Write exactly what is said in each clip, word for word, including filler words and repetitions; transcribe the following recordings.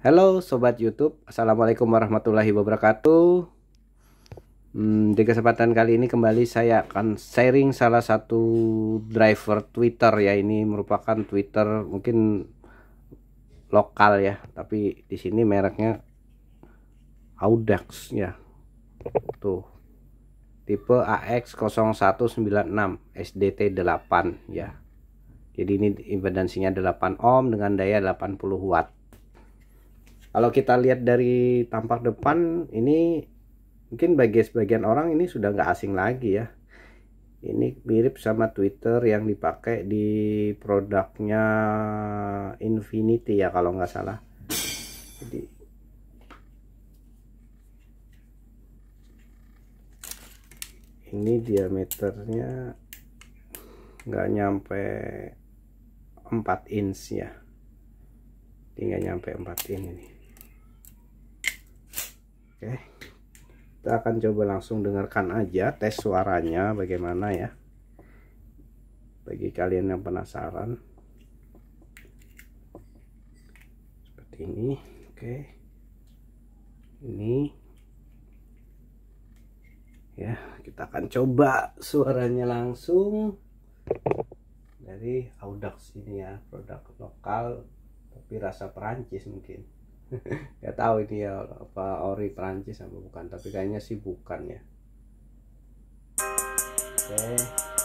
Halo Sobat YouTube, Assalamualaikum warahmatullahi wabarakatuh. hmm, Di kesempatan kali ini kembali saya akan sharing salah satu driver Twitter ya. Ini merupakan Twitter mungkin lokal ya, tapi di sini mereknya Audax ya. Tuh, tipe A X nol satu sembilan enam S D T delapan ya. Jadi ini impedansinya delapan ohm dengan daya delapan puluh watt. Kalau kita lihat dari tampak depan ini, mungkin bagi sebagian orang ini sudah nggak asing lagi ya. Ini mirip sama Twitter yang dipakai di produknya Infinity ya kalau nggak salah. Jadi ini diameternya nggak nyampe empat inch ya. Tinggal nyampe empat inch ini. Oke, kita akan coba langsung dengarkan aja tes suaranya bagaimana ya, bagi kalian yang penasaran. Seperti ini. Oke, ini ya, kita akan coba suaranya langsung dari Audax ini ya, produk lokal tapi rasa Perancis mungkin. Gak tahu ini ya apa ori Perancis apa bukan, tapi kayaknya sih bukan ya. Oke.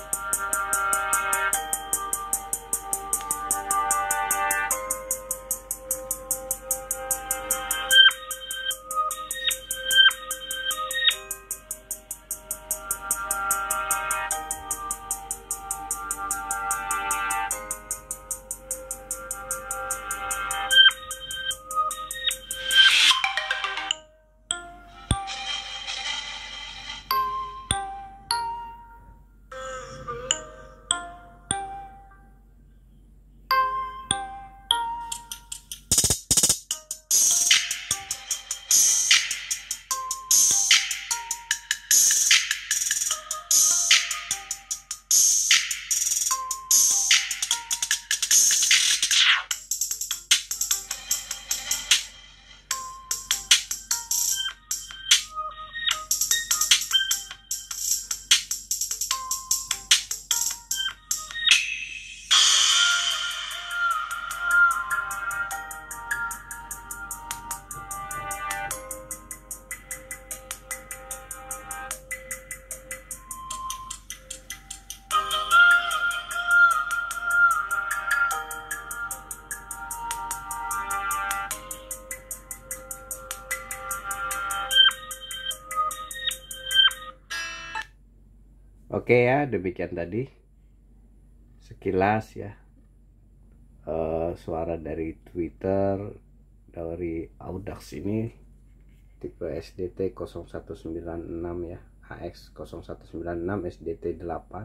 Oke ya, demikian tadi sekilas ya uh, suara dari Twitter dari Audax ini tipe S D T nol satu sembilan enam ya, A X nol satu sembilan enam S D T delapan.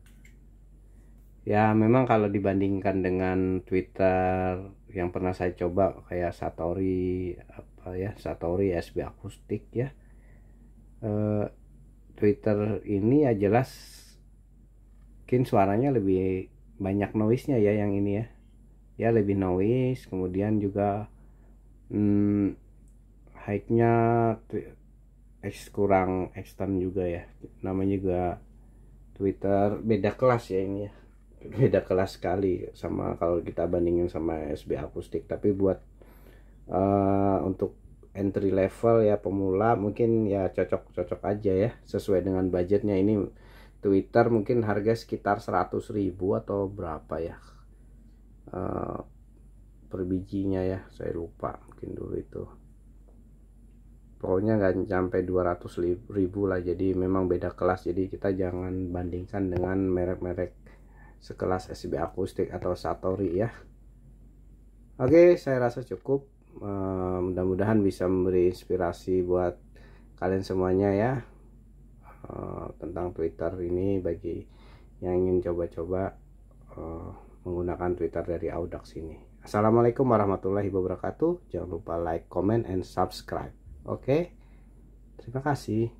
Ya memang kalau dibandingkan dengan Twitter yang pernah saya coba kayak Satori apa ya, Satori S B akustik ya, uh, Twitter ini ya jelas mungkin suaranya lebih banyak noise-nya ya yang ini ya. Ya lebih noise, kemudian juga hmm, high-nya X kurang extend juga ya. Namanya juga Twitter beda kelas ya ini ya. Beda kelas sekali sama kalau kita bandingin sama S B akustik. Tapi buat uh, untuk entry level ya, pemula mungkin ya cocok-cocok aja ya, sesuai dengan budgetnya. Ini Twitter mungkin harga sekitar seratus ribu atau berapa ya uh, per bijinya ya, saya lupa mungkin dulu itu, pokoknya nggak sampai dua ratus ribu lah. Jadi memang beda kelas, jadi kita jangan bandingkan dengan merek-merek sekelas S B akustik atau Satori ya. Oke, saya rasa cukup. Uh, mudah-mudahan bisa memberi inspirasi buat kalian semuanya ya, uh, tentang Twitter ini bagi yang ingin coba-coba uh, menggunakan Twitter dari Audax ini. Assalamualaikum warahmatullahi wabarakatuh. Jangan lupa like, comment, and subscribe. Oke, terima kasih.